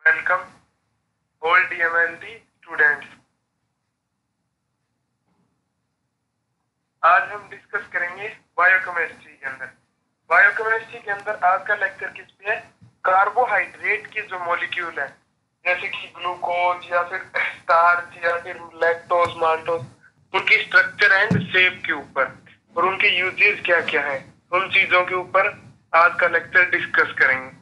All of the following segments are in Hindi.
Welcome all DMLT students. आज हम डिस्कस करेंगे बायोकेमिस्ट्री के अंदर। बायोकेमिस्ट्री के अंदर आज का लेक्चर किस पे है? कार्बोहाइड्रेट के जो मॉलिक्यूल है, जैसे कि ग्लूकोज या फिर स्टार्च या फिर लैक्टोज माल्टोज, उनकी स्ट्रक्चर एंड शेप के ऊपर और उनके यूजेस क्या क्या है, उन चीजों के ऊपर आज का लेक्चर डिस्कस करेंगे।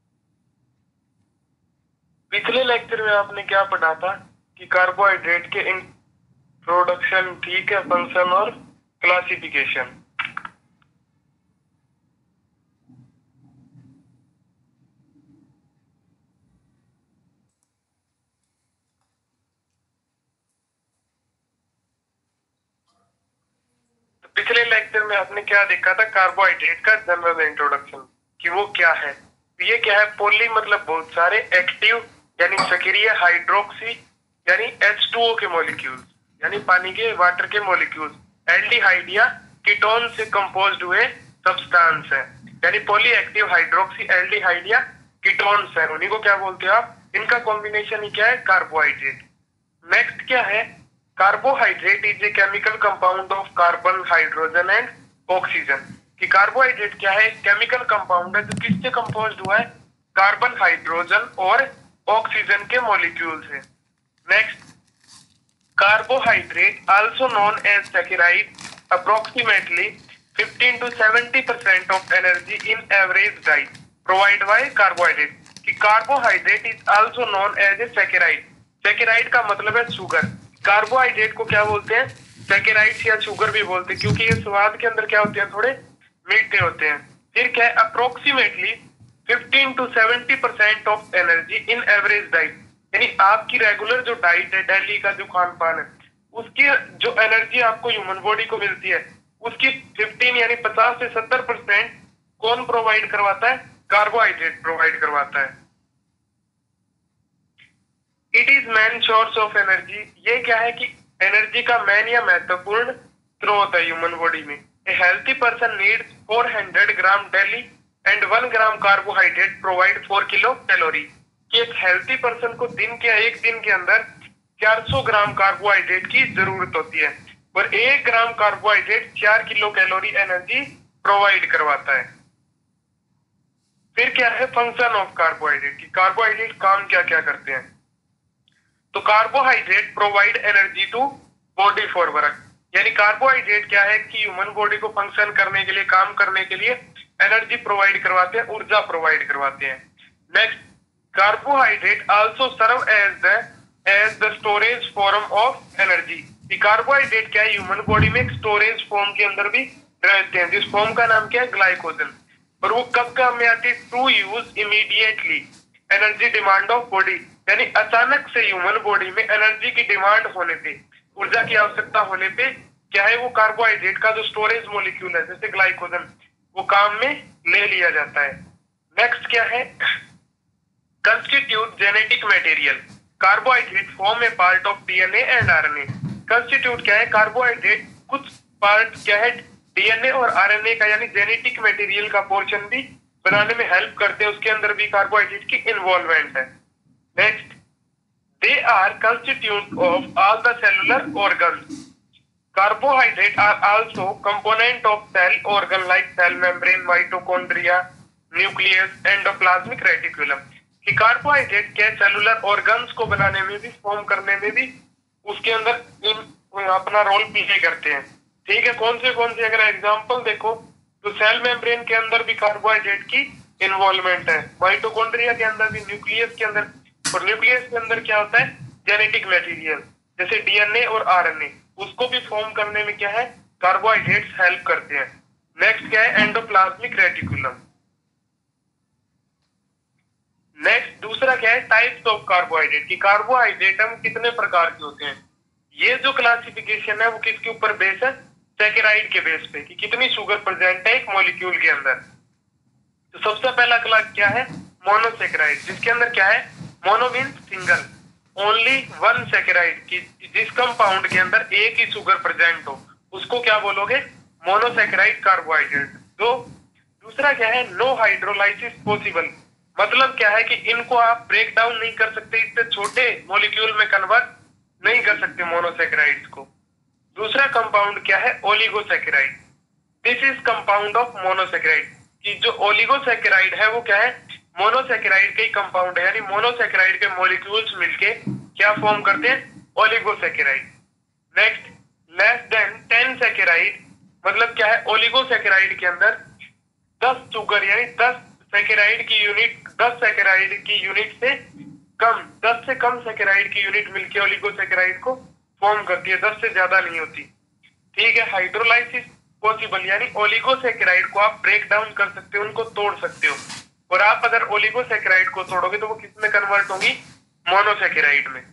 पिछले लेक्चर में आपने क्या पढ़ा था कि कार्बोहाइड्रेट के इंट्रोडक्शन, ठीक है, फंक्शन और क्लासिफिकेशन। तो पिछले लेक्चर में आपने क्या देखा था? कार्बोहाइड्रेट का जनरल इंट्रोडक्शन कि वो क्या है। तो ये क्या है? पोली मतलब बहुत सारे, एक्टिव यानी सक्रिय, हाइड्रोक्सी यानी H2O के मॉलिक्यूल्स यानी पानी के, वाटर के मॉलिक्यूल्स, एल्डिहाइड या कीटोन से कंपोज्ड हुए सब्सटेंस है, यानी पॉली एक्टिव हाइड्रोक्सी एल्डिहाइड या कीटोन्स है, उन्हीं को क्या बोलते हो आप? इनका कॉम्बिनेशन ही क्या है? कार्बोहाइड्रेट। नेक्स्ट क्या है? Carbohydrate is a chemical compound of carbon, hydrogen and oxygen. कि कार्बोहाइड्रेट क्या है? केमिकल कंपाउंड है जो किससे कंपोज्ड हुआ है? कार्बन, हाइड्रोजन और ऑक्सीजन के मॉलिक्यूल से। Next, carbohydrate also known as saccharide, approximately 15 to 70% of energy in average diet provided by carbohydrate। कि carbohydrate is also known as a saccharide. Saccharide का मतलब है शुगर। कार्बोहाइड्रेट को क्या बोलते हैं? सैकेराइड्स या शुगर भी बोलते हैं, क्योंकि ये स्वाद के अंदर क्या होते हैं? थोड़े मीठे होते हैं। फिर क्या है? Approximately 15 to 70% of energy in average diet, यानी आपकी रेगुलर जो डाइट है, डेली का जो खान पान है, उसकी जो एनर्जी आपको ह्यूमन बॉडी को मिलती है, उसकी 15 यानी 50 से 70% कौन प्रोवाइड करवाता है? कार्बोहाइड्रेट प्रोवाइड करवाता है। It is main source of energy. ये क्या है कि एनर्जी का मेन या महत्वपूर्ण स्रोत है ह्यूमन बॉडी में। A healthy person needs 400 gram daily and 1 gram carbohydrate provide 4 kilo calorie. कि एक हेल्थी पर्सन को एक दिन के अंदर 400 ग्राम कार्बोहाइड्रेट की जरूरत होती है और 1 gram carbohydrate 4 kilo calorie energy provide करवाता है। फिर क्या है? Function of carbohydrate. की कार्बोहाइड्रेट काम क्या क्या करते हैं? तो carbohydrate provide energy to body for work, यानी कार्बोहाइड्रेट क्या है कि ह्यूमन बॉडी को फंक्शन करने के लिए, काम करने के लिए एनर्जी प्रोवाइड करवाते हैं, ऊर्जा प्रोवाइड करवाते हैं। Next, carbohydrate also serve as the storage form of energy. Carbohydrate क्या है? ह्यूमन बॉडी में एक स्टोरेज फॉर्म के अंदर भी रहते हैं, जिस फॉर्म का नाम क्या है? ग्लाइकोजन। और वो कब काम में आती है? To use immediately energy demand of body, यानी अचानक से ह्यूमन बॉडी में एनर्जी की डिमांड होने पे, ऊर्जा की आवश्यकता होने पे क्या है? वो कार्बोहाइड्रेट का जो स्टोरेज मॉलिक्यूल है, जैसे ग्लाइकोजन, वो काम में ले लिया जाता है। नेक्स्ट क्या है? Constitute genetic material. Carbohydrate form a part of DNA and RNA. Constitute क्या है? कार्बोहाइड्रेट कुछ पार्ट क्या है? डीएनए और आरएनए का, यानी जेनेटिक मटेरियल का पोर्शन भी बनाने में हेल्प करते हैं। उसके अंदर भी कार्बोहाइड्रेट की इन्वॉल्वमेंट है। Next, they are constituent of all the cellular organs. Carbohydrates are also component of cell organ like cell membrane, mitochondria, nucleus, endoplasmic reticulum। कि कार्बोहाइड्रेट के सेलुलर ऑर्गन्स को बनाने में भी, फॉर्म करने में भी उसके अंदर अपना रोल प्ले करते हैं। ठीक है, कौन से अगर एग्जांपल देखो तो सेल मेम्ब्रेन के अंदर भी कार्बोहाइड्रेट की इन्वॉल्वमेंट है, माइटोकॉन्ड्रिया के अंदर भी, न्यूक्लियस के अंदर, और न्यूक्लियस के अंदर क्या होता है? जेनेटिक मटेरियल, जैसे डीएनए और आरएनए, उसको भी फॉर्म करने में क्या है? कार्बोहाइड्रेट्स हेल्प करते हैं। नेक्स्ट क्या है? Endoplasmic reticulum. नेक्स्ट दूसरा क्या है? Types of carbohydrate. की कार्बोहाइड्रेट हम कितने प्रकार के होते हैं? ये जो क्लासिफिकेशन है वो किसके ऊपर बेस है? सैकेराइड के बेस पे, कि कितनी शुगर प्रेजेंट है एक मॉलिक्यूल के अंदर। तो सबसे पहला क्लास क्या है? मोनोसैकेराइड, जिसके अंदर क्या है? Mono means single, only one saccharide, की जिस कंपाउंड के अंदर एक ही शुगर प्रेजेंट हो, उसको क्या बोलोगे? Monosaccharide carbohydrate. तो दूसरा क्या है? नो हाइड्रोलाइसिस पॉसिबल, मतलब क्या है कि इनको आप ब्रेक डाउन नहीं कर सकते, इतने छोटे मॉलिक्यूल में कन्वर्ट नहीं कर सकते मोनोसेकेराइड्स को। दूसरा कंपाउंड क्या है? Oligosaccharide. This is compound of monosaccharide. कि जो ओलिगोसेकेराइड है वो क्या है? मोनोसेकेराइड के ही कंपाउंड है, यानी मोनोसेकेराइड के मॉलिक्यूल्स मिलके क्या फॉर्म करते हैं? Oligosaccharide. Next, less than 10 saccharide, मतलब क्या है? ओलिगोसेकेराइड के अंदर 10 शुगर यानी 10 सेकेराइड की यूनिट, 10 सेकेराइड की यूनिट से कम, 10 से कम सेकेराइड की यूनिट मिलके ओलिगोसेकेराइड को फॉर्म करती है, 10 से ज्यादा नहीं होती। ठीक है। हाइड्रोलाइसिस पॉसिबल, यानी ओलिगोसेकेराइड को आप ब्रेक डाउन कर सकते हो, उनको तोड़ सकते हो। और आप अगर ओलिगोसेकेराइड को तोड़ोगे तो वो किस में कन्वर्ट होगी? मोनोसेकेराइड में।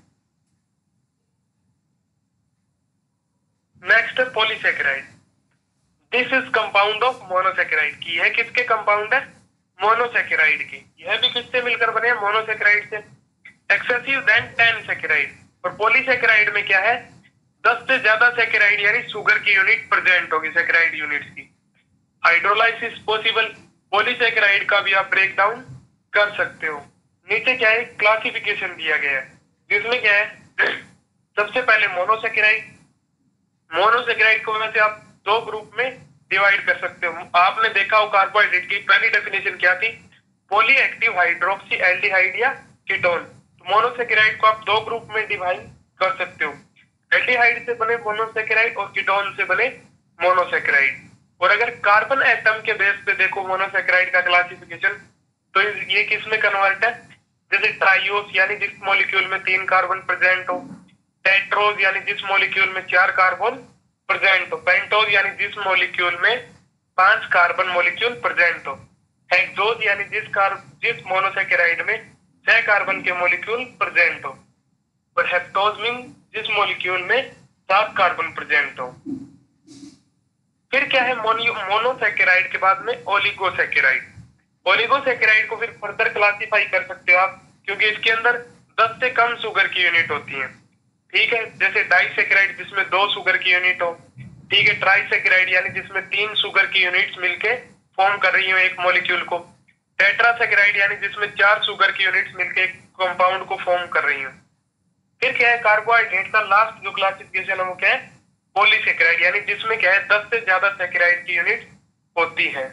नेक्स्ट है polysaccharide. This is compound of monosaccharide. की है किसके कंपाउंड है? मोनोसेकेराइड के। यह भी किससे मिलकर बने हैं? मोनोसेकेराइड से। Excessive than 10 saccharide. और पॉलीसेकेराइड में क्या है? 10 से ज्यादा सेकेराइड यानी शुगर की यूनिट प्रेजेंट होगी, सेकेराइड यूनिट्स की। हाइड्रोलाइसिस पॉसिबल, पॉलीसेकेराइड का भी आप ब्रेक डाउन कर सकते हो। नीचे क्या है? क्लासिफिकेशन दिया गया है, जिसमें क्या है? सबसे पहले मोनोसेकेराइड। मोनोसेकेराइड को वैसे आप दो ग्रुप में डिवाइड कर सकते हो। आपने देखा हो कार्बोहाइड्रेट की पहली डेफिनेशन क्या थी? पॉली एक्टिव हाइड्रोक्सी एल्डिहाइड या कीटोन। तो मोनोसेकेराइड को आप दो ग्रुप में डिवाइड कर सकते हो, एल्डिहाइड से बने मोनोसेकेराइड और कीटोन से बने मोनोसेकेराइड। और अगर कार्बन एटम के बेस पे देखो मोनोसेकेराइड का क्लासिफिकेशन, तो ये किस में कन्वर्ट है? जैसे ट्राइओस यानी जिस मॉलिक्यूल में 3 कार्बन प्रेजेंट हो, टेट्रोज यानी जिस मॉलिक्यूल में 4 कार्बन प्रेजेंट हो, पेंटोज यानी जिस मॉलिक्यूल में 5 कार्बन मॉलिक्यूल प्रेजेंट हो, हेक्सोज यानी जिस मोनोसेकेराइड में 6 कार्बन के मॉलिक्यूल प्रेजेंट हो, और हेप्टोज मीन जिस मॉलिक्यूल में 7 कार्बन प्रेजेंट हो। फिर क्या है? मोनोसेकेराइड के बाद में ओलिगोसेकेराइड। ओलिगोसेकेराइड को फिर फर्दर क्लासिफाई कर सकते हो आप, क्योंकि इसके अंदर 10 से कम शुगर की यूनिट होती है। ठीक है। जैसे डाइसेकेराइड जिसमें 2 शुगर की यूनिट हो। ठीक है। ट्राइसेकेराइड यानी जिसमें 3 शुगर की यूनिट्स मिलके फॉर्म कर रही हो एक मॉलिक्यूल को। टेट्रासेकेराइड यानी जिसमें 4 शुगर की यूनिट्स मिलके एक कंपाउंड को फॉर्म कर रही हो। फिर क्या है? कार्बोहाइड्रेट का लास्ट जो क्लासिफिकेशन है वो क्या है? पॉलीसेकेराइड, यानी जिसमें क्या है? 10 से ज्यादा सेकेराइड की यूनिट होती है।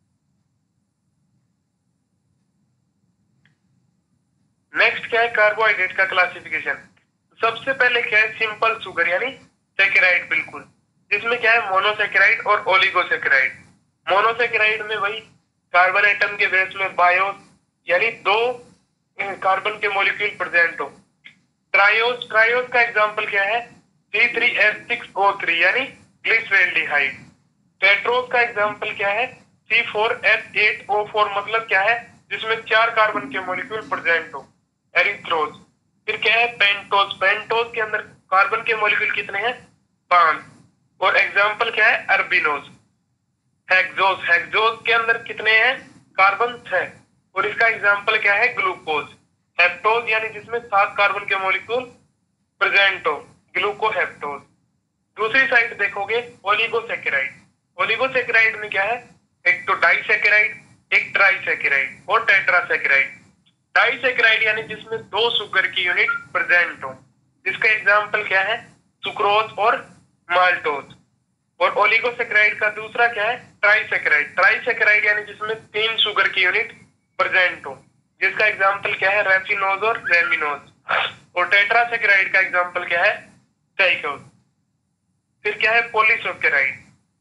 नेक्स्ट क्या है? कार्बोहाइड्रेट का क्लासिफिकेशन। सबसे पहले क्या है? सिंपल शुगर यानी सेकेराइड, बिल्कुल, जिसमें क्या है? मोनोसेकेराइड और ओलिगोसेकेराइड। मोनोसेकेराइड में वही कार्बन एटम के बेस में बायोस यानी 2 कार्बन के मॉलिक्यूल प्रेजेंट हो। ट्रायोस, ट्रायोस का एग्जांपल क्या है? C3H6O3 यानी ग्लिसरेल्डिहाइड। टेट्रोस का एग्जांपल क्या है? C4H8O4, मतलब क्या है? जिसमें 4 कार्बन के मॉलिक्यूल प्रेजेंट हो, एरिथ्रोज। फिर क्या है? पेंटोज। पेंटोज के अंदर कार्बन के मॉलिक्यूल कितने हैं? 5। और एग्जांपल क्या है? अर्बिनोज। हेक्सोज, हेक्सोज के अंदर कितने हैं? कार्बन 6। और इसका एग्जांपल क्या है? ग्लूकोज। हेप्टोज यानी जिसमें 7 कार्बन के मॉलिक्यूल प्रेजेंट हो, ग्लूकोहेप्टोज। दूसरी साइड देखोगे ओलिगोसेकेराइड। ओलिगोसेकेराइड में क्या है? एक तो डाइसेकेराइड, एक ट्राइसेकेराइड और टेट्रासेकेराइड। डाइसेकेराइड यानी जिसमें 2 शुगर की यूनिट प्रेजेंट हो, जिसका एग्जांपल क्या है? सुक्रोज और माल्टोज। और ओलिगोसेकेराइड का दूसरा क्या है? ट्राइसेकेराइड। ट्राइसेकेराइड यानी जिसमें 3 शुगर की यूनिट प्रेजेंट हो, जिसका एग्जांपल क्या है? रेफिनोज और रेमिनोज। और टेट्रासेकेराइड का एग्जांपल क्या है? डाइकोज। फिर क्या है? पॉलीसेकेराइड,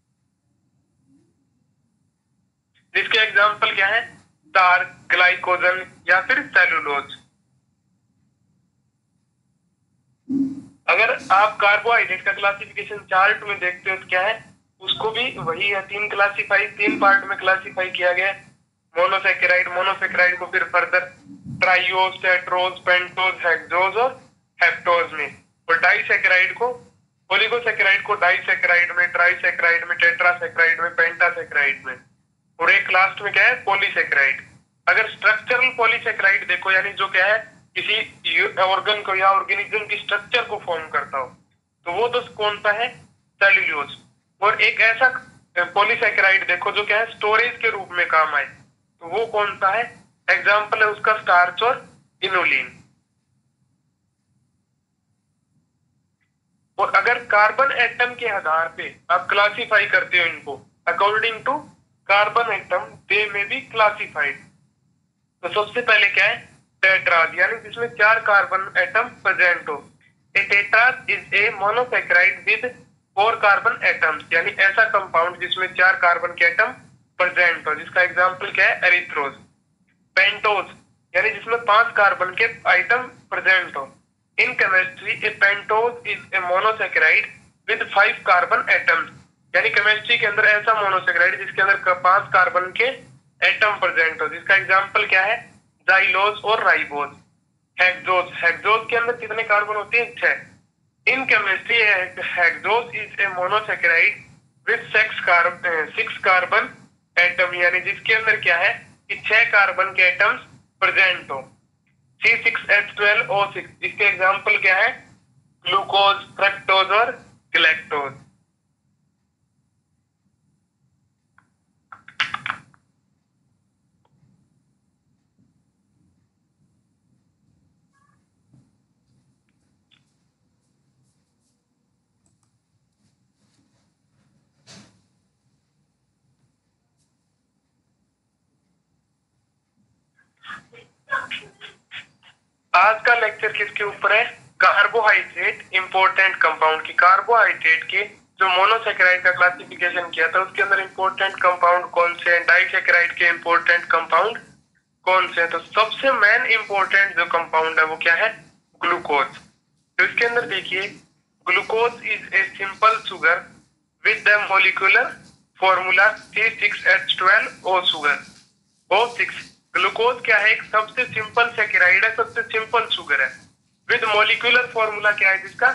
जिसके एग्जांपल क्या है? स्टार्च, ग्लाइकोजन या फिर सेलुलोज। अगर आप कार्बोहाइड्रेट का क्लासिफिकेशन चार्ट में देखते हो तो क्या है? उसको भी वही है, 3 पार्ट में क्लासिफाई किया गया है। मोनोसेकेराइड, मोनोसेकेराइड को फिर further triose, tetrose, pentose, hexose और हेप्टोज में। और डाइसेकेराइड को, ओलिगोसेकेराइड को डाइसेकेराइड में, ट्राइसेकेराइड में, टेट्रासेकेराइड में, पेंटासेकेराइड में। और एक लास्ट में क्या है? पॉलीसेकेराइड। अगर स्ट्रक्चरल पॉलीसेकेराइड देखो, यानी जो क्या है? किसी ऑर्गन को या ऑर्गेनिज्म की स्ट्रक्चर को फॉर्म करता हो, तो वो तो कौन सा है? सेल्यूलोज। और एक ऐसा पॉलीसेकेराइड देखो जो क्या है? स्टोरेज के रूप में काम आए, तो वो कौन सा है? एग्जाम्पल है उसका स्टार्च और इनुलिन। और अगर कार्बन एटम के आधार पे आप क्लासिफाई करते हो इनको according to carbon atom they may be classified. तो सबसे पहले क्या है, टेट्राज, यानी जिसमें 4 कार्बन एटम प्रेजेंट हो। A tetrose is a monosaccharide with 4 carbon atoms, यानी ऐसा कंपाउंड जिसमें 4 कार्बन के एटम प्रेजेंट हो, जिसका एग्जांपल क्या है, एरिथ्रोज। पेंटोज, यानी जिसमें 5 कार्बन के आइटम प्रेजेंट हो। In chemistry a pentose is a monosaccharide with 5 carbon atoms, यानी केमिस्ट्री के अंदर ऐसा मोनोसेकेराइड जिसके अंदर 5 कार्बन के एटम प्रेजेंट हो, जिसका एग्जांपल क्या है, जाइलोज और राइबोज। हेक्सोज, हेक्सोज के अंदर कितने कार्बन होते हैं, 6। In chemistry hexose is a monosaccharide with 6 carbon atom, यानी जिसके अंदर क्या है कि 6 कार्बन के एटम्स प्रेजेंट हो। C6H12O6, इसके एग्जांपल क्या है, ग्लूकोज, फ्रक्टोज और गैलेक्टोज। आज का लेक्चर किसके ऊपर है, कार्बोहाइड्रेट इंपॉर्टेंट कंपाउंड की। कार्बोहाइड्रेट के जो मोनोसेकेराइड का क्लासिफिकेशन किया था उसके अंदर इंपॉर्टेंट कंपाउंड कौन से हैं, डाइसेकेराइड के इंपॉर्टेंट कंपाउंड कौन से हैं। तो सबसे मेन इंपॉर्टेंट जो कंपाउंड है वो क्या है, ग्लूकोज। तो इसके अंदर देखिए, glucose is a simple sugar with the molecular formula C6H12O sugar O6। Glucose क्या है, एक सबसे सिंपल सेकेराइड है, सबसे सिंपल शुगर है, विद मॉलिक्यूलर फॉर्मूला क्या है जिसका,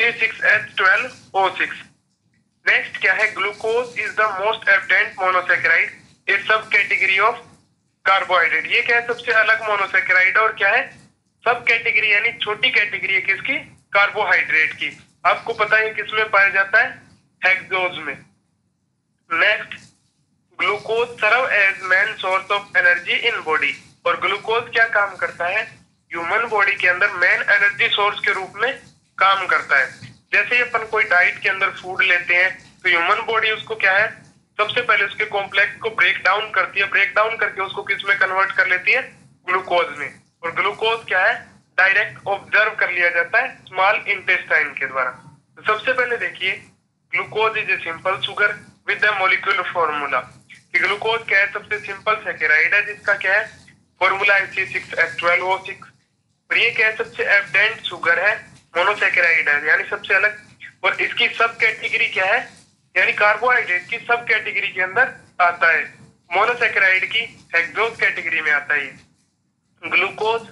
C6H12O6। नेक्स्ट क्या है, glucose is the most abundant monosaccharide, a subcategory of carbohydrate. ये क्या है, सबसे अलग मोनोसेकेराइड और क्या है, सब कैटेगरी, यानी छोटी कैटेगरी है किसकी, कार्बोहाइड्रेट की। आपको पता है किसमें पाया जाता है, हेक्सोज में। Next, glucose serve as main source of energy in body. और ग्लूकोज क्या काम करता है, ह्यूमन बॉडी के अंदर मेन एनर्जी सोर्स के रूप में काम करता है। जैसे ही अपन कोई डाइट के अंदर फूड लेते हैं तो ह्यूमन बॉडी उसको क्या है, सबसे पहले उसके कॉम्प्लेक्स को ब्रेक डाउन करती है, ब्रेक डाउन करके उसको किस में कन्वर्ट कर लेती है, ग्लूकोज में। और ग्लूकोज क्या है, डायरेक्ट ऑब्जर्व कर लिया जाता है स्मॉल इंटेस्टाइन के द्वारा। तो सबसे पहले देखिए, glucose is a simple sugar with the molecular formula. Glucose क्या है, सबसे सिंपल सेकेराइड है जिसका क्या है, फॉर्मूला है C6H12O6। और ये क्या है, सबसे एब्डेंट शुगर है, मोनोसेकेराइड है, यानी सबसे अलग। और इसकी सब कैटेगरी क्या है, यानी कार्बोहाइड्रेट की सब कैटेगरी के अंदर आता है, मोनोसेकेराइड की हेक्सोज कैटेगरी में आता है। Glucose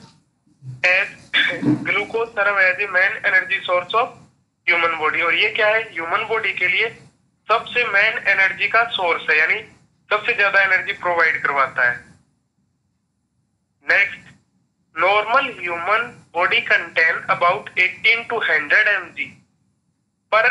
glucose serve as a main energy source of human body. और ये क्या है, ह्यूमन बॉडी के लिए सबसे मेन एनर्जी का सोर्स है, यानी सबसे ज्यादा एनर्जी प्रोवाइड करवाता है। Next, normal human body contain about 18 to 100 mg पर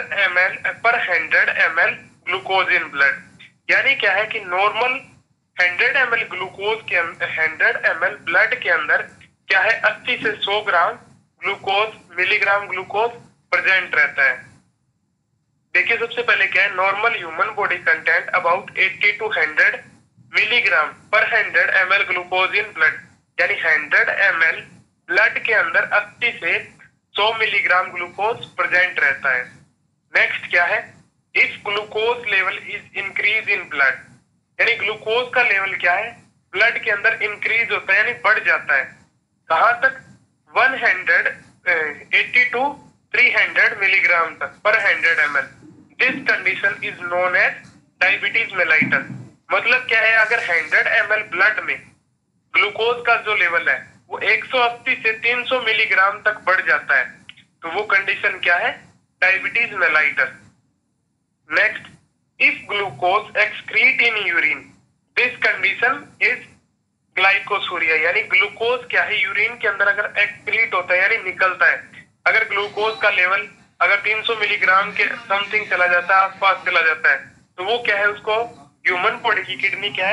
100 ml ग्लूकोज इन ब्लड। यानी क्या है कि नॉर्मल 100 ml ग्लूकोज के 100 ml ब्लड के अंदर क्या है, 80 से 100 gram glucose, milligram glucose present रहता है। देखिए सबसे पहले क्या है, normal human body content about 80 to 100 milligram per 100 ml glucose in blood, यानी 100 ml ब्लड के अंदर 80 से 100 मिलीग्राम ग्लूकोज प्रेजेंट रहता है। नेक्स्ट क्या है, if glucose level is increase in blood, यानी ग्लूकोज का लेवल क्या है, ब्लड के अंदर इंक्रीज होता है, यानी बढ़ जाता है। कहां तक, 180 to 300 मिलीग्राम तक per 100 ml। This condition is known as diabetes mellitus. मतलब क्या है, अगर 100 ml ब्लड में ग्लूकोज का जो लेवल है वो 180 से 300 मिलीग्राम तक बढ़ जाता है, तो वो कंडीशन क्या है, diabetes mellitus. Next, if glucose excrete in urine, this condition is glycosuria. यानी ग्लूकोज क्या है, यूरिन के अंदर अगर एक्सक्रीट होता है, यानी निकलता है, अगर ग्लूकोज का लेवल अगर 300 मिलीग्राम के समथिंग चला जाता है, आसपास चला जाता है, तो वो क्या है, उसको ह्यूमन बॉडी की किडनी क्या है,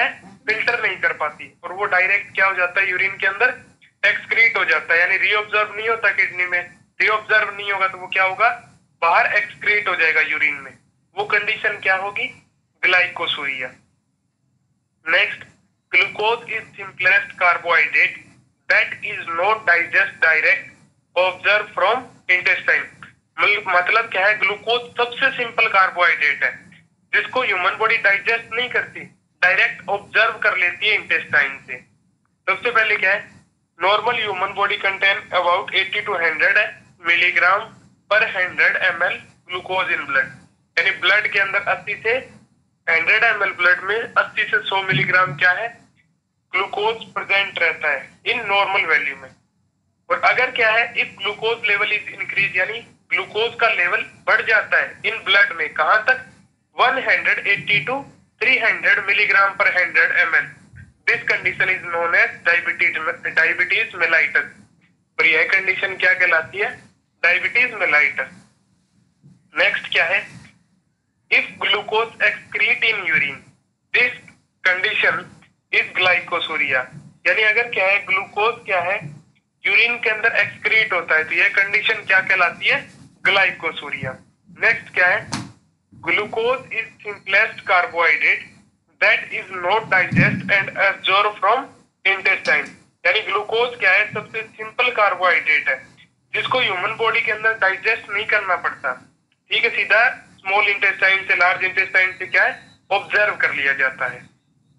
फिल्टर नहीं कर पाती और वो डायरेक्ट क्या हो जाता है, यूरिन के अंदर एक्सक्रीट हो जाता है, यानी रीऑब्जर्व नहीं होता किडनी में। रीऑब्जर्व नहीं होगा तो वो क्या होगा, बाहर एक्सक्रीट हो जाएगा यूरिन में। वो कंडीशन क्या होगी, glycosuria. Next, glucose is simplest carbohydrate that is not digest direct observe from intestine. मतलब क्या है, ग्लूकोज सबसे सिंपल कार्बोहाइड्रेट है जिसको ह्यूमन बॉडी डाइजेस्ट नहीं करती, डायरेक्ट ऑब्जर्व कर लेती है इंटेस्टाइन से। सबसे पहले क्या है, normal human body contain about 80 to 100 milligram per 100 ml glucose in blood, यानी ब्लड के अंदर 80 से 100 ml ब्लड में 80 से 100 मिलीग्राम क्या है, ग्लूकोज प्रेजेंट रहता है इन नॉर्मल वैल्यू में। और अगर क्या है, if glucose level is increase, यानी ग्लूकोज का लेवल बढ़ जाता है इन ब्लड में, कहां तक, 180 to 300 milligram per 100 ml, this condition is known as diabetes mellitus. और यह कंडीशन क्या कहलाती है, डायबिटीज मेलाइटस। नेक्स्ट क्या है, if glucose excrete in urine, this condition is glycosuria. यानी अगर क्या है, ग्लूकोज क्या है, यूरिन के अंदर एक्सक्रीट होता है तो यह कंडीशन क्या कहलाती है, ग्लाइकोसूरिया। नेक्स्ट क्या है, glucose is simplest carbohydrate that is not digest and absorb from intestine. यानी ग्लूकोज क्या है, सबसे सिंपल कार्बोहाइड्रेट है जिसको ह्यूमन बॉडी के अंदर डाइजेस्ट नहीं करना पड़ता, ठीक है, सीधा स्मॉल इंटेस्टाइन से, लार्ज इंटेस्टाइन से क्या है, ऑब्जर्व कर लिया जाता है।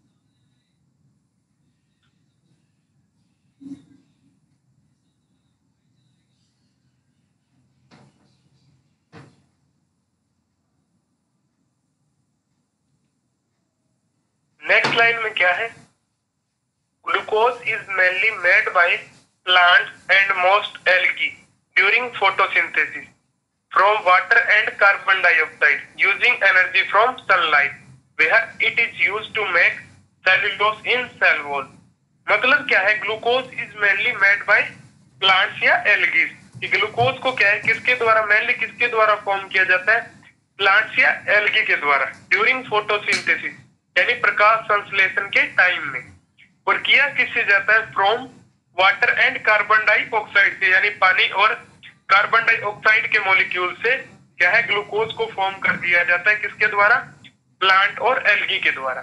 नेक्स्ट लाइन में क्या है, glucose is mainly made by plants and most algae during photosynthesis from water and carbon dioxide using energy from sunlight where it is used to make cellulose in cell wall. मतलब क्या है, glucose is mainly made by plants या एल्गीज। ग्लूकोज को क्या है, किसके द्वारा, मेनली किसके द्वारा फॉर्म किया जाता है, प्लांट्स या एल्गी के द्वारा, ड्यूरिंग फोटोसिंथेसिस यानी प्रकाश संश्लेषण के टाइम में। और किया किससे जाता है, from water and carbon dioxide से, यानी पानी और कार्बन डाइऑक्साइड के मॉलिक्यूल से क्या है, ग्लूकोज को फॉर्म कर दिया जाता है, किसके द्वारा, प्लांट और एल्गी के द्वारा।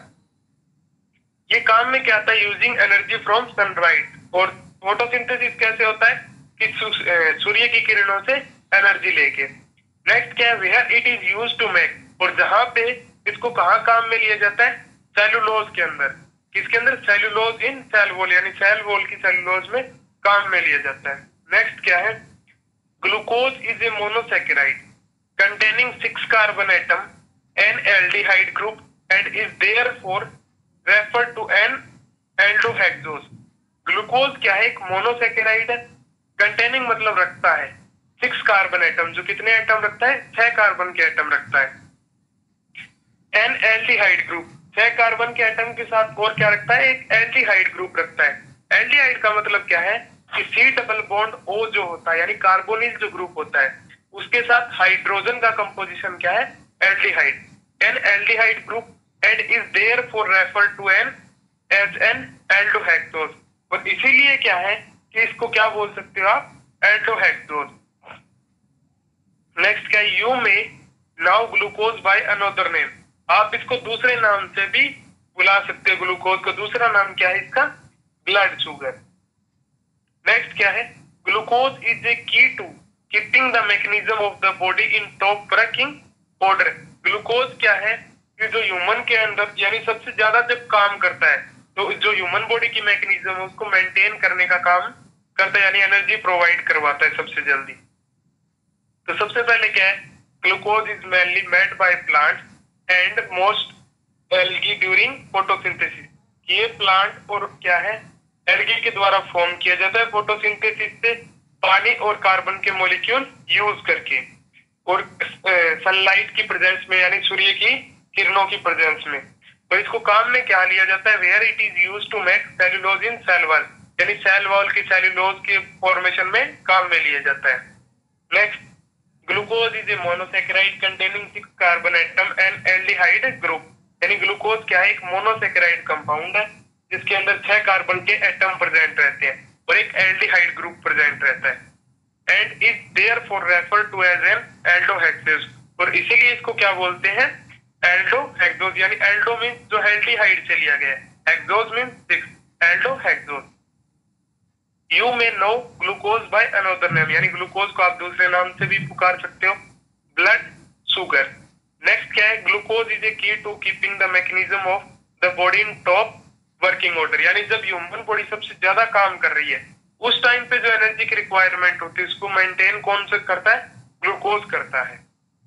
ये काम में क्या आता है, यूजिंग एनर्जी फ्रॉम सनलाइट। और फोटोसिंथेसिस कैसे होता है कि सूर्य की किरणों से एनर्जी लेके। नेक्स्ट क्या है, where it is used to make, और जहां पे इसको कहाँ काम में लिया जाता है, सेलुलोज के अंदर, किसके अंदर, सेलुलोज इन सेल वॉल, यानी सेल वॉल की सेलुलोज में काम में लिया जाता है। नेक्स्ट क्या है, glucose is a monosaccharide containing 6 carbon atom an aldehyde group and is therefore refer to an aldohexose. Glucose क्या है, एक मोनोसैकेराइड है, कंटेनिंग मतलब रखता है 6 कार्बन एटम, जो कितने एटम रखता है, 6 कार्बन के एटम रखता है। एन एल्डिहाइड ग्रुप, 6 कार्बन के एटम के साथ और क्या रखता है, एक एल्डिहाइड ग्रुप रखता है। एल्डिहाइड का मतलब क्या है कि सी डबल बॉन्ड ओ जो होता है, यानी कार्बोनिल जो ग्रुप होता है, उसके साथ हाइड्रोजन का कंपोजिशन क्या है, aldehyde. An aldehyde group and is therefore refer to an as an aldohexose. और इसीलिए क्या है कि इसको क्या बोल सकते हो आप, एल्डोहेक्सोज। नेक्स्ट क्या, you may now glucose by another name, आप इसको दूसरे नाम से भी बुला सकते हो। ग्लूकोज का दूसरा नाम क्या है इसका, ब्लड शुगर। नेक्स्ट क्या है, glucose is a key to keeping the mechanism of the body in top working order. Glucose क्या है कि जो ह्यूमन के अंदर यानी सबसे ज्यादा जब काम करता है, तो जो ह्यूमन बॉडी की मैकेनिज्म है उसको मेंटेन करने का काम करता है, यानी एनर्जी प्रोवाइड करवाता है सबसे जल्दी। तो सबसे पहले क्या है, glucose is mainly made by plants and most algae during photosynthesis. ये प्लांट और क्या है, एल्गी के द्वारा फॉर्म किया जाता है फोटोसिंथेसिस से, पानी और कार्बन के मॉलिक्यूल यूज करके, और सनलाइट की प्रेजेंस में, यानी सूर्य की किरणों की प्रेजेंस में। तो इसको काम में क्या लिया जाता है, where it is used to make cellulose in cell wall, यानी सेल वॉल की सेल्यूलोज के फॉर्मेशन में काम में लिया जाता है। Next, glucose is a monosaccharide containing 6 carbon atom and aldehyde group, यानी ग्लूकोज क्या है, एक मोनोसेकेराइड कंपाउंड है जिसके अंदर 6 कार्बन के एटम प्रेजेंट रहते हैं और एक एल्डिहाइड ग्रुप प्रेजेंट रहता है and is therefore refer to as an aldohexoses, और इसीलिए इसको क्या बोलते हैं, एल्डोहेक्सोज। यानी एल्डो मींस जो एल्डिहाइड से लिया गया है, hexose means 6, aldohexose. You may know glucose by another name, यानी ग्लूकोज को आप दूसरे नाम से भी पुकार सकते हो, ब्लड शुगर। नेक्स्ट क्या है, glucose is a key to keeping the mechanism of the body in top working order, यानी जब ह्यूमन बॉडी सबसे ज्यादा काम कर रही है उस टाइम पे जो एनर्जी की रिक्वायरमेंट होती है उसको मेंटेन कौन सा करता है, ग्लूकोज करता है।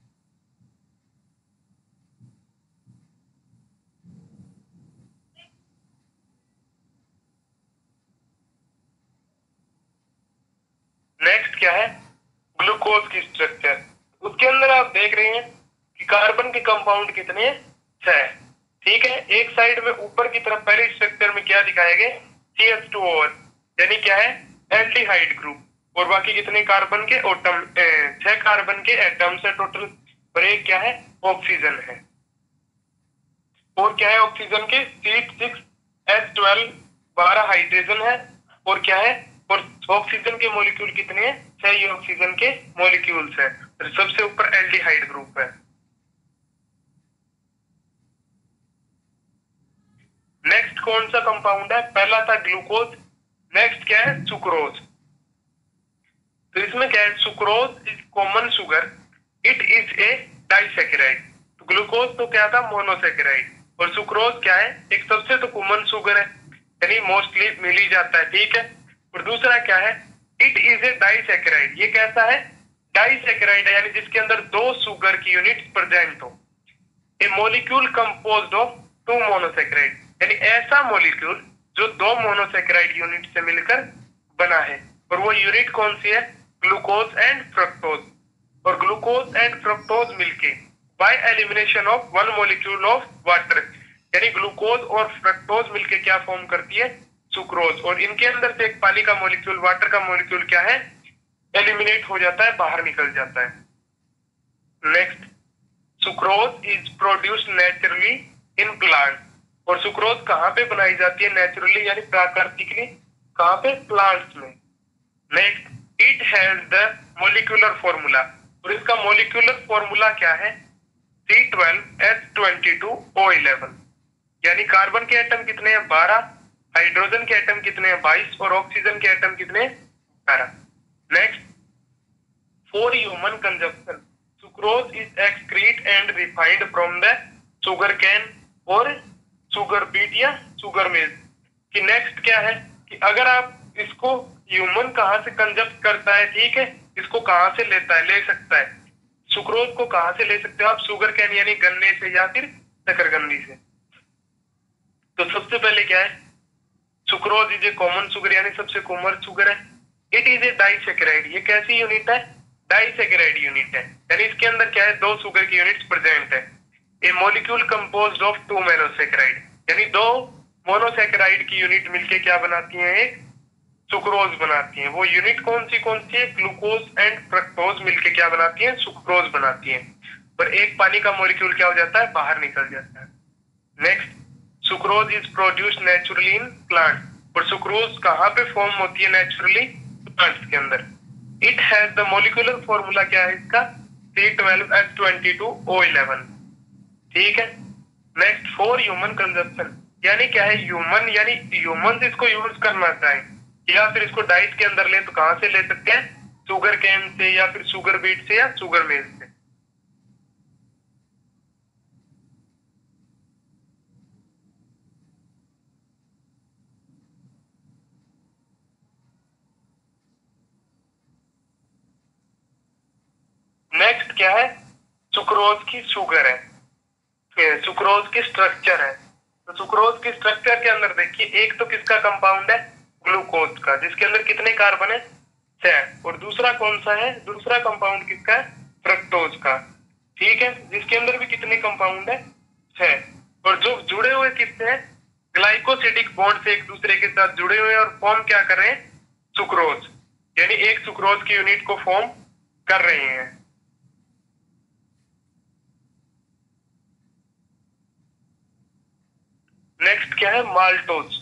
नेक्स्ट क्या है, ग्लूकोज की स्ट्रक्चर। उसके अंदर आप देख रहे हैं कि कार्बन के कंपाउंड कितने हैं, 6। ठीक है, एक साइड में ऊपर की तरफ पहले स्ट्रक्चर में क्या दिखाया गया, CH2OH, यानी क्या है, एल्डिहाइड ग्रुप, और बाकी कितने कार्बन के एटम, 6 कार्बन के एटम्स है टोटल, और एक क्या है, ऑक्सीजन है। और क्या है ऑक्सीजन के, C6H12, 12 हाइड्रोजन है, और क्या है, और ऑक्सीजन के मॉलिक्यूल कितने हैं, 6 ही ऑक्सीजन के मॉलिक्यूल्स है, तो सबसे ऊपर एल्डिहाइड ग्रुप है। नेक्स्ट कौन सा कंपाउंड है, पहला था ग्लूकोज, नेक्स्ट क्या है, सुक्रोज। तो इसमें क्या है, sucrose is common sugar, it is a disaccharide. तो ग्लूकोज तो क्या था, मोनोसेकेराइड, और सुक्रोज क्या है, एक सबसे तो कॉमन शुगर है यानी मोस्टली मिल ही जाता है, ठीक है। और दूसरा क्या है, इट इज ए डाइसेकेराइड, ये कैसा है, डाइसेकेराइड है, यानी जिसके अंदर 2 शुगर की यूनिट्स प्रेजेंट हो। A molecule composed of 2 monosaccharide, यानी ऐसा मॉलिक्यूल जो 2 मोनोसेकेराइड यूनिट से मिलकर बना है, और वो यूनिट कौन सी है, ग्लूकोज एंड फ्रक्टोज। और ग्लूकोज एंड फ्रक्टोज मिलके by elimination of 1 molecule of water, यानी ग्लूकोज और फ्रक्टोज मिलके क्या फॉर्म करती है, सुक्रोज, और इनके अंदर से एक पानी का मॉलिक्यूल, वाटर का मॉलिक्यूल क्या है, एलिमिनेट हो जाता है, बाहर निकल जाता है। Next, sucrose is produced naturally in plant, और सुक्रोज कहाँ पे बनाई जाती है, नेचुरली यानी प्राकृतिकली, कहाँ पे, प्लांट्स में। Next, it has the molecular formula, और इसका मोलिकुलर फॉर्मूला क्या है, C12H22O11, यानी कार्बन के एटम कितने हैं, 12, हाइड्रोजन के एटम कितने हैं, 22, और ऑक्सीजन के एटम कितने हैं, 12। Next, for human consumption sucrose is excrete and refined from the sugar cane और शुगर बीट या शुगर मिल। कि नेक्स्ट क्या है, कि अगर आप इसको, ह्यूमन कहाँ से कंजप्ट करता है, ठीक है, इसको कहाँ से लेता है, ले सकता है, सुक्रोज को कहाँ से ले सकते हो आप, शुगर कैन यानी गन्ने से या फिर शकरकंदी से। तो सबसे पहले क्या है, sucrose is a common sugar, यानी सबसे कॉमन शुगर है। इट इज ए डाइसेकेराइड, ये कैसी यूनिट है, डाइसेकेराइड यूनिट है, यानी इसके अंदर क्या है, 2 शुगर की यूनिट्स प्रेजेंट है। A molecule composed of 2 monosaccharide, यानी 2 मोनोसेकेराइड की यूनिट मिलके क्या बनाती है, एक सुक्रोज बनाती है। वो यूनिट कौन सी है, ग्लूकोज एंड फ्रक्टोज मिलके क्या बनाती है, सुक्रोज बनाती है, पर एक पानी का मॉलिक्यूल क्या हो जाता है, बाहर निकल जाता है। Next, sucrose is produced naturally in plant, और सुक्रोज कहाँ पे फॉर्म होती है, नेचुरली प्लांट्स के अंदर। It has the molecular formula क्या है इसका, C12H22O11, ठीक है। नेक्स्ट, फॉर ह्यूमन कंजप्शन, यानी क्या है, ह्यूमन यानी ह्यूमन इसको यूज करना चाहे या फिर इसको डाइट के अंदर ले, तो कहां से ले सकते हैं, शुगर कैन से या फिर शुगर बीट से या शुगर मेल से। नेक्स्ट क्या है, सुक्रोज की शुगर है, सुक्रोज की स्ट्रक्चर है। तो सुक्रोज की स्ट्रक्चर के अंदर देखिए, एक तो किसका कंपाउंड है, ग्लूकोज का, जिसके अंदर कितने कार्बन है, 6, और दूसरा कौन सा है, दूसरा कंपाउंड किसका है, फ्रक्टोज का, ठीक है, जिसके अंदर भी कितने कंपाउंड है, 6, और जो जुड़े हुए किससे हैं, ग्लाइकोसिडिक बॉन्ड से एक दूसरे के साथ जुड़े हुए और फॉर्म क्या कर रहे हैं, सुक्रोज, यानी एक सुक्रोज की यूनिट को फॉर्म कर रहे हैं। नेक्स्ट क्या है, maltose.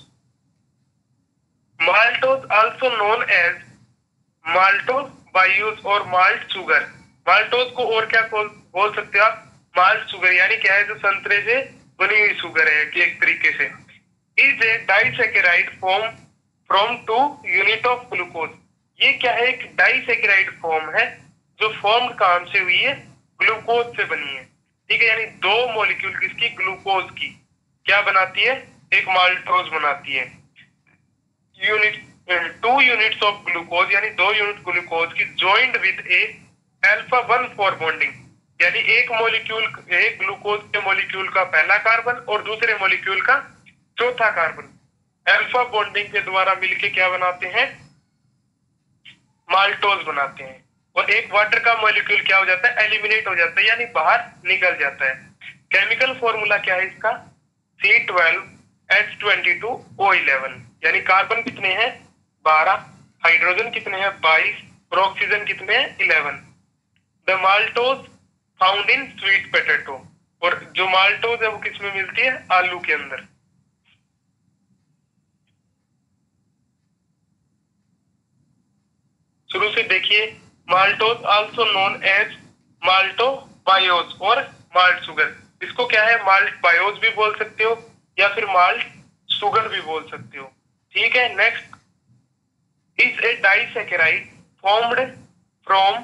Maltose also known as maltobiose और माल्ट शुगर। माल्टोज को और क्या बोल सकते हो आप, माल्ट शुगर, यानी क्या है, जो संतरे से बनी हुई शुगर है कि एक तरीके से। Is a disaccharide form from two unit of glucose. ये क्या है, एक डाइसेकेराइड फॉर्म है जो फॉर्म कहां से हुई है, ग्लूकोज से बनी है। ठीक है, यानी दो मॉलिक्यूल किसकी, ग्लूकोज की, क्या बनाती है, एक माल्टोज बनाती है। यूनिट, 2 यूनिट्स ऑफ ग्लूकोज, यानी 2 यूनिट ग्लूकोज की joint with a alpha 1 four bonding, यानी एक मॉलिक्यूल, एक ग्लूकोज के मॉलिक्यूल का पहला कार्बन और दूसरे मॉलिक्यूल का चौथा कार्बन अल्फा बॉन्डिंग के द्वारा मिलके क्या बनाते हैं, माल्टोज बनाते हैं। और एक वाटर का मॉलिक्यूल क्या हो जाता है, एलिमिनेट हो जाता है, यानी बाहर निकल जाता है। केमिकल फॉर्मूला क्या है इसका, C12H22O11, यानी कार्बन कितने हैं, 12, हाइड्रोजन कितने हैं, 22, और ऑक्सीजन कितने हैं, 11। The maltose found in sweet potato, और जो माल्टोज है वो किसमें मिलती है, आलू के अंदर। शुरू से देखिए, maltose also known as maltobiose और माल्ट शुगर। इसको क्या है, माल्ट बायोज भी बोल सकते हो या फिर माल्ट शुगर भी बोल सकते हो। ठीक है, next is a disaccharide formed from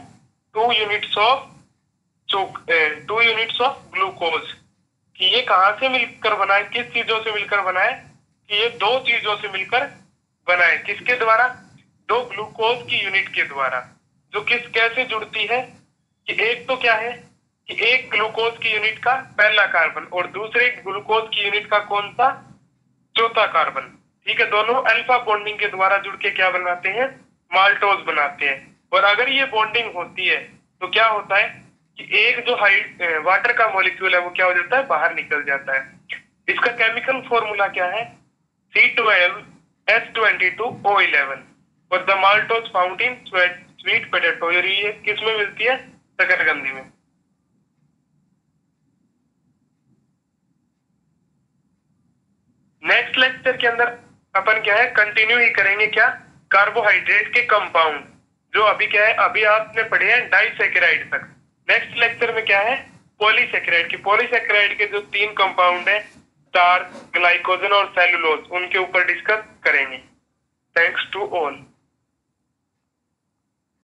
2 units of glucose. कि ये कहां से मिलकर बना है, किस चीजों से मिलकर बना है, कि ये दो चीजों से मिलकर बना है। किसके द्वारा, दो ग्लूकोज की यूनिट के द्वारा, जो किस कैसे जुड़ती है, कि एक तो क्या है, कि एक ग्लूकोज की यूनिट का पहला कार्बन और दूसरे ग्लूकोज की यूनिट का कौन सा, चौथा कार्बन। ठीक है, दोनों अल्फा बॉन्डिंग के द्वारा जुड़ के क्या बनाते हैं, माल्टोज बनाते हैं। और अगर ये बॉन्डिंग होती है तो क्या होता है, कि एक जो वाटर का मॉलिक्यूल है वो क्या हो जाता है, बाहर निकल जाता है। इसका केमिकल फॉर्मूला क्या है, C12H22O11, और the maltose found in sweet potato, ये किस में मिलती है, शकरकंदी में। नेक्स्ट लेक्चर के अंदर अपन क्या है, कंटिन्यू ही करेंगे क्या, कार्बोहाइड्रेट के कंपाउंड, जो अभी क्या है, अभी आपने पढ़े हैं डाइसेकेराइड तक। नेक्स्ट लेक्चर में क्या है, पॉलीसेकेराइड की, पॉलीसेकेराइड के जो 3 कंपाउंड है, स्टार्च, ग्लाइकोजन और सेलुलोज, उनके ऊपर डिस्कस करेंगे। Thanks to all.